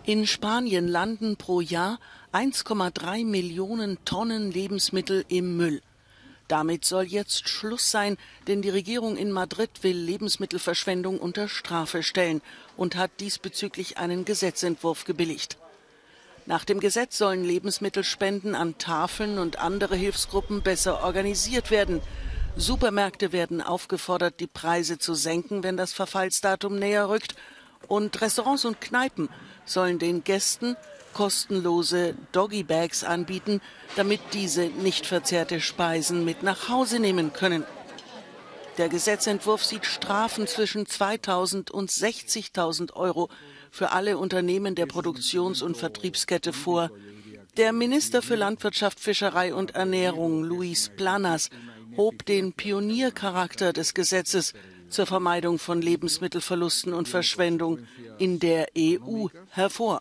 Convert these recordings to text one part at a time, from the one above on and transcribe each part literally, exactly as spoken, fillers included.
In Spanien landen pro Jahr eins Komma drei Millionen Tonnen Lebensmittel im Müll. Damit soll jetzt Schluss sein, denn die Regierung in Madrid will Lebensmittelverschwendung unter Strafe stellen und hat diesbezüglich einen Gesetzentwurf gebilligt. Nach dem Gesetz sollen Lebensmittelspenden an Tafeln und andere Hilfsgruppen besser organisiert werden. Supermärkte werden aufgefordert, die Preise zu senken, wenn das Verfallsdatum näher rückt. Und Restaurants und Kneipen sollen den Gästen kostenlose Doggy-Bags anbieten, damit diese nicht verzehrte Speisen mit nach Hause nehmen können. Der Gesetzentwurf sieht Strafen zwischen zweitausend und sechzigtausend Euro für alle Unternehmen der Produktions- und Vertriebskette vor. Der Minister für Landwirtschaft, Fischerei und Ernährung, Luis Planas, hob den Pioniercharakter des Gesetzes zur Vermeidung von Lebensmittelverlusten und Verschwendung in der E U hervor.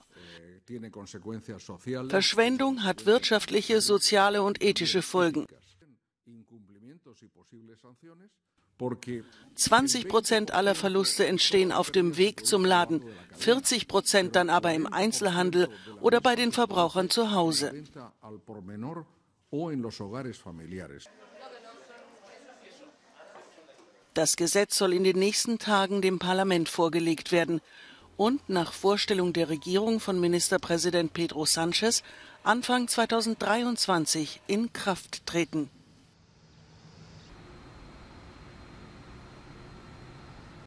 Verschwendung hat wirtschaftliche, soziale und ethische Folgen. zwanzig Prozent aller Verluste entstehen auf dem Weg zum Laden, vierzig Prozent dann aber im Einzelhandel oder bei den Verbrauchern zu Hause. Das Gesetz soll in den nächsten Tagen dem Parlament vorgelegt werden und nach Vorstellung der Regierung von Ministerpräsident Pedro Sánchez Anfang zweitausenddreiundzwanzig in Kraft treten.